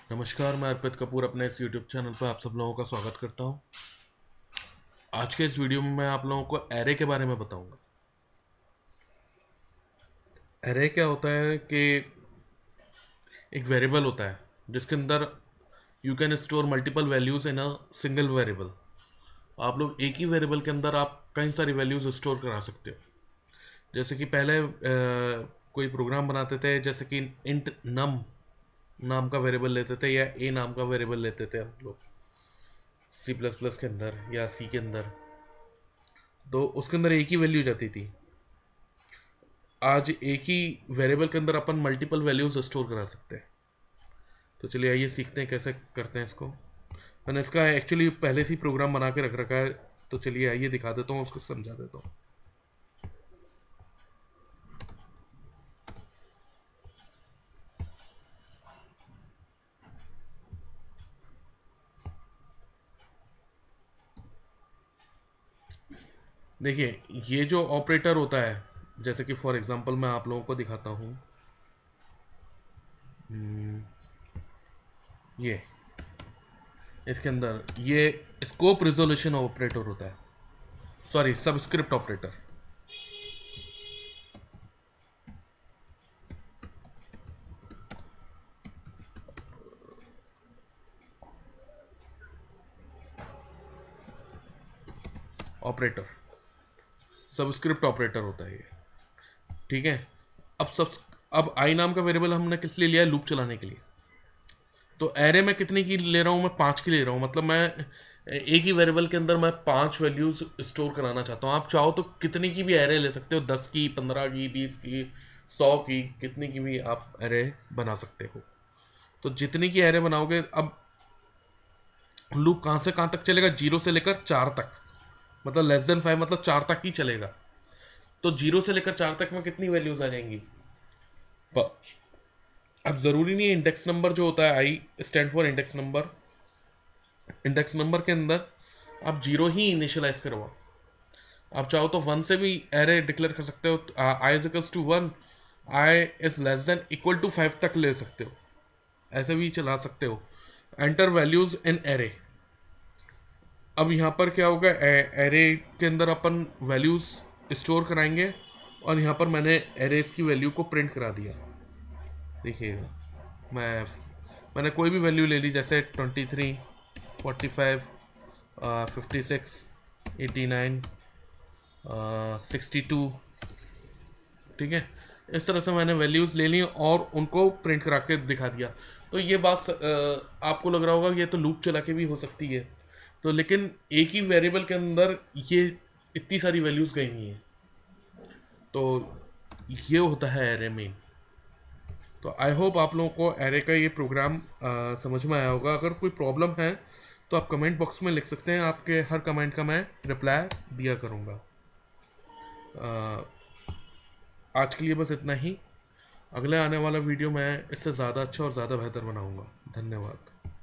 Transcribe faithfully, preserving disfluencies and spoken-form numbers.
नमस्कार, मैं अर्पित कपूर अपने इस यूट्यूब चैनल पर आप सब लोगों का स्वागत करता हूं। आज के इस वीडियो में मैं आप लोगों को एरे के बारे में बताऊंगा। एरे क्या होता है कि एक वेरिएबल होता है जिसके अंदर you can store multiple values in a single variable. आप लोग एक ही वेरिएबल के अंदर आप कई सारी वैल्यूज स्टोर करा सकते हो। जैसे कि पहले अ, कोई प्रोग्राम बनाते थे, जैसे कि इंट नम नाम का वेरिएबल लेते थे या ए नाम का वेरिएबल लेते थे हम लोग सी प्लस प्लस के अंदर या सी के अंदर। तो उसके अंदर एक ही वैल्यू जाती थी। आज एक ही वेरिएबल के अंदर अपन मल्टीपल वैल्यूज स्टोर करा सकते हैं। तो चलिए आइए सीखते हैं कैसे करते हैं इसको। मैंने इसका एक्चुअली पहले से ही प्रोग्राम बना के रख रखा है, तो चलिए आइए दिखा देता हूँ, उसको समझा देता हूँ। देखिए, ये जो ऑपरेटर होता है, जैसे कि फॉर एग्जांपल मैं आप लोगों को दिखाता हूँ। हम्म, ये इसके अंदर ये स्कोप रिजोल्यूशन ऑपरेटर होता है, sorry subscript operator. Operator subscript operator होता है ये, ठीक है। अब सब अब आई नाम का वेरिएबल हमने किस लिए लिया है? लूप चलाने के लिए। तो एरे में कितने की ले रहा हूं? मैं पांच की ले रहा हूं। मतलब मैं एक ही वेरिएबल के अंदर मैं पांच वैल्यूज स्टोर कराना चाहता हूं। आप चाहो तो कितनी की भी एरे ले सकते हो, दस की, पंद्रह की, बीस की, सौ की, कितनी की भी आप एरे बना सकते हो। तो जितनी की एरे बनाओगे, अब लूप कहां से कहां तक चलेगा? जीरो से लेकर चार तक, मतलब लेस देन फाइव, मतलब चार तक ही चलेगा। तो जीरो से लेकर चार तक में कितनी वैल्यूज आ जाएंगी? अब जरूरी नहीं है इंडेक्स नंबर जो होता है, I stand for index number, index number के अंदर आप जीरो ही इनिशियलाइज करवाओ। आप चाहो तो वन से भी एरे डिक्लेयर कर सकते हो। I is equals to one, I is less than equal to five तक ले सकते हो, ऐसे भी चला सकते हो। Enter values in array. अब यहाँ पर क्या होगा? एरे के अंदर अपन वैल्यूज स्टोर कराएंगे और यहाँ पर मैंने एरेज की वैल्यू को प्रिंट करा दिया। देखिएगा, मैं मैंने कोई भी वैल्यू ले ली, जैसे twenty three, forty five, fifty six, eighty nine, sixty two, ठीक है। इस तरह से मैंने वैल्यूज ले ली और उनको प्रिंट करा के दिखा दिया। तो ये बात uh, आपको लग रहा होगा ये तो लूप चला के भी हो सकती है, तो लेकिन एक ही वेरिएबल के अंदर ये इतनी सारी वैल्यूज गई हुई हैं। तो ये होता है एरे में। तो आई होप आप लोगों को एरे का ये प्रोग्राम आ, समझ में आया होगा। अगर कोई प्रॉब्लम है तो आप कमेंट बॉक्स में लिख सकते हैं, आपके हर कमेंट का मैं रिप्लाई दिया करूँगा। आज के लिए बस इतना ही। अगले आने वाला वीडियो मैं इससे ज़्यादा अच्छा और ज़्यादा बेहतर बनाऊँगा। धन्यवाद।